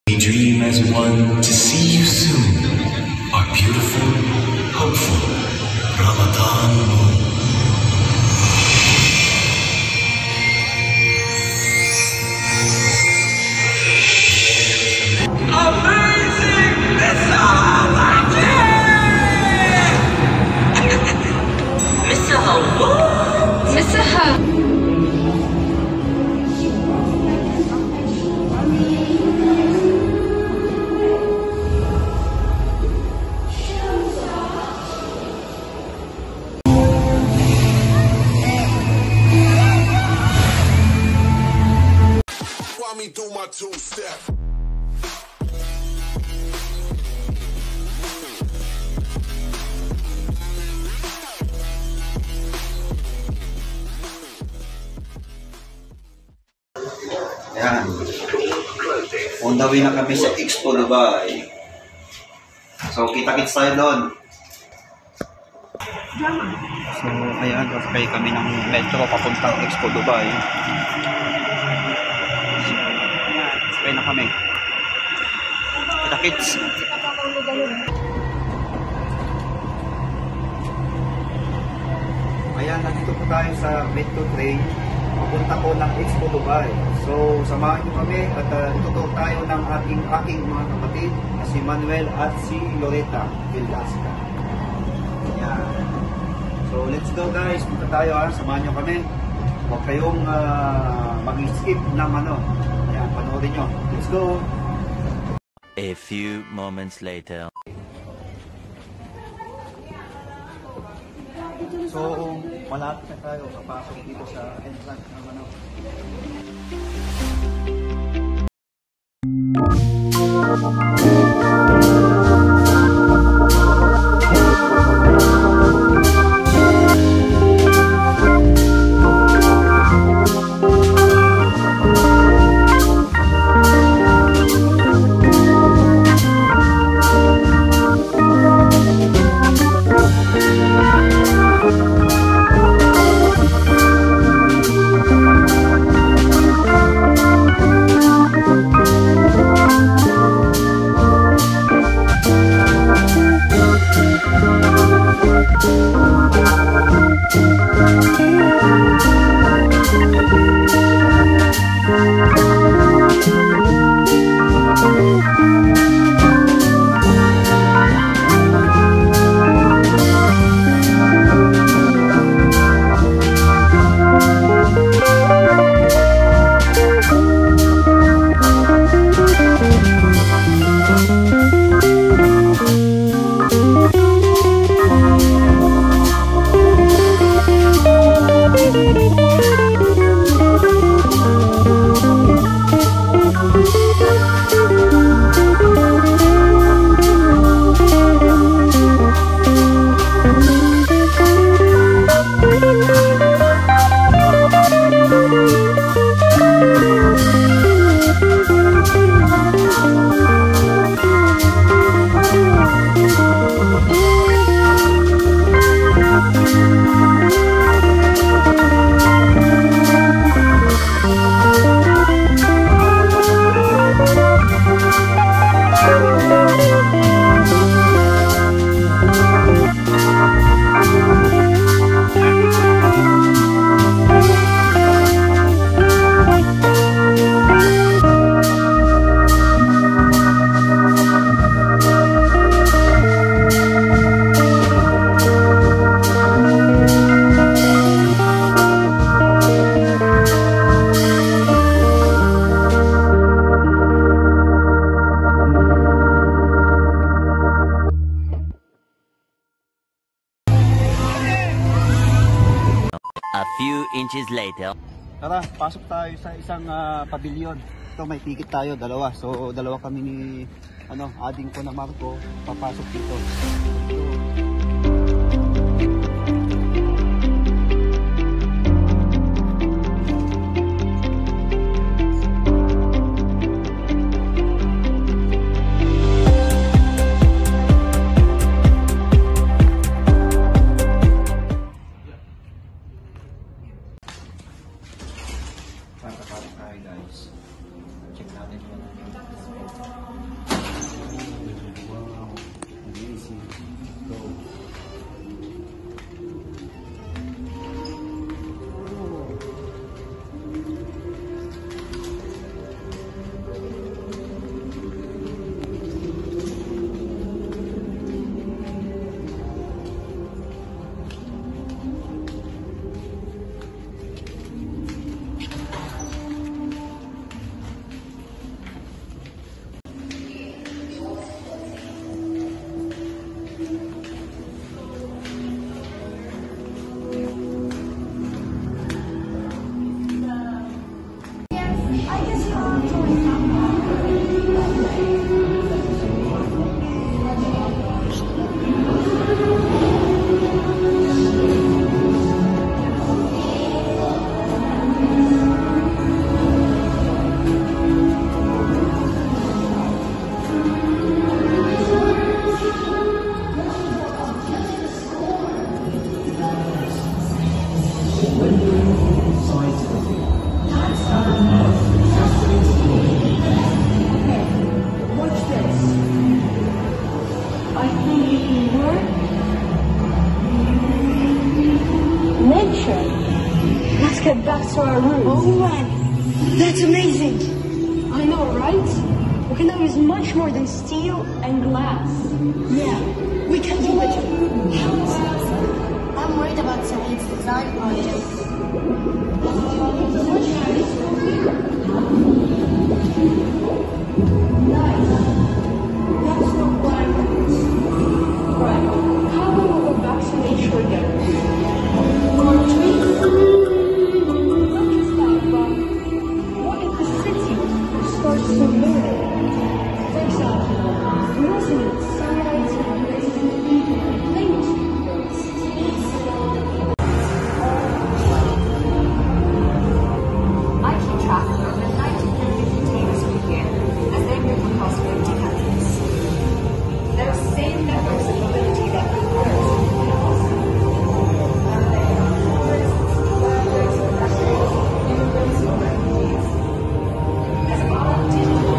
We dream as one to see you soon, our beautiful, hopeful Ramadan moon. Amazing missile magic! Missile what? Missile. Me do my two-step. Ayan. On the way na kami sa Expo Dubai. So, kita-kits tayo doon. So, ayan. Kasakay kami ng metro papuntang Expo Dubai. Sakay na kami. Kita-kits. Ayan, nandito po tayo sa metro train. Papunta po ng Expo Dubai. So, samahan niyo kami at ituturo tayo ng aking mga kapatid na si Manuel at si Loretta Villasca. Ayan. So, let's go guys. Punta tayo ha. Samahan niyo kami. Huwag kayong mag-skip ng ano. Ayan, panoorin nyo. Let's go! A few moments later. So, malapit na tayo kapasok dito sa entrance ng ano. A few inches later. Tara, pasok tayo sa isang pavilion. Ito may ticket tayo, dalawa. So, dalawa kami ni ading ko na Marco, papasok dito. Pasok tayo guys. Check natin yun. man, that's amazing. I know, right? We can now use much more than steel and glass. Yeah, we can do it. I'm worried about science design projects. Nice. That's not what I want. Right. How about we go back to nature again? Not just that, but what if the city starts to move? For example, we also need sunlight, famous I keep track of over 1,950 containers per year as they move across 50 countries. Those same networks of mobility that we as a part of digital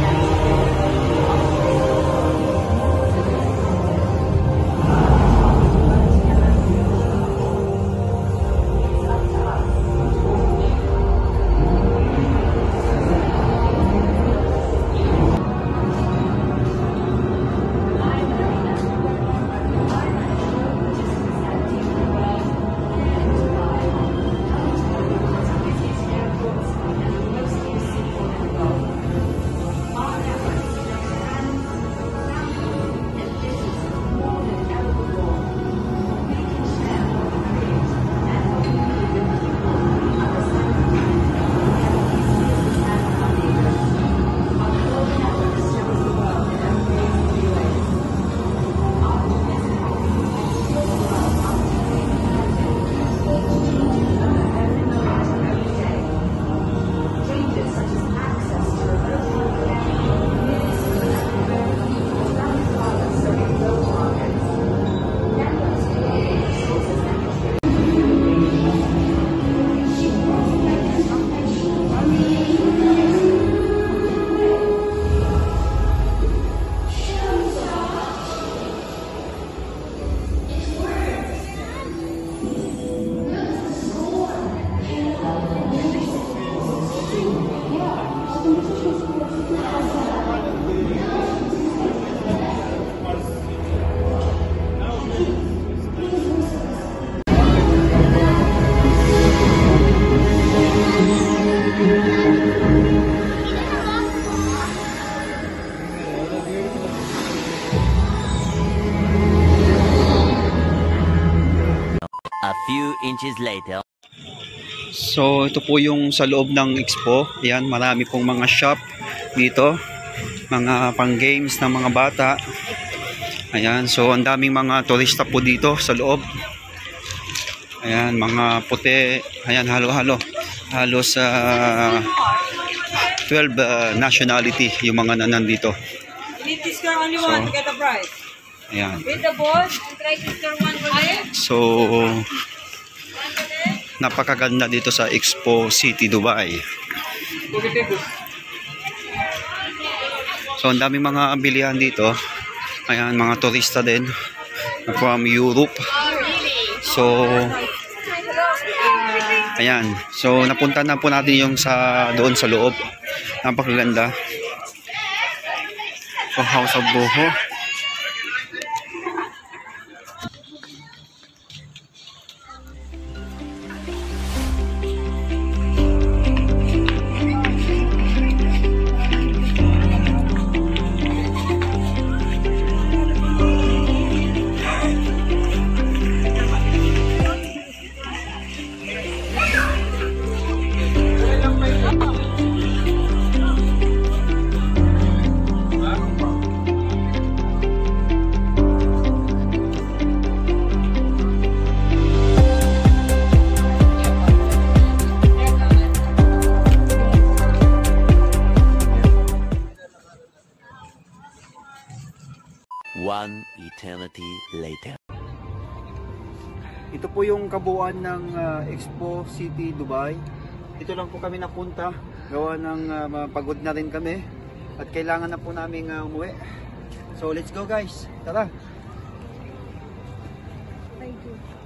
A few inches later. So ito po yung sa loob ng expo. Ayan, marami pong mga shop dito, mga pang games ng mga bata. Ayan, so ang daming mga turista po dito sa loob. Ayan, mga puti. Ayan, halo-halo. Halos 12 nationality yung mga nandito. Need to score only one to get the prize. Ayan. With the board and try to score one for it. So napakaganda dito sa Expo City, Dubai. So ang daming mga bilihan dito. Ayan, mga turista din from Europe. So ayan, so napunta na po natin yung doon sa loob. Napakaganda. So House of Boho. One eternity later. Ito po yung kabuuan ng Expo City, Dubai. Ito lang po kami napunta. Gawa ng pagod na rin kami. At kailangan na po namin umuwi. So let's go guys. Tara! Thank you.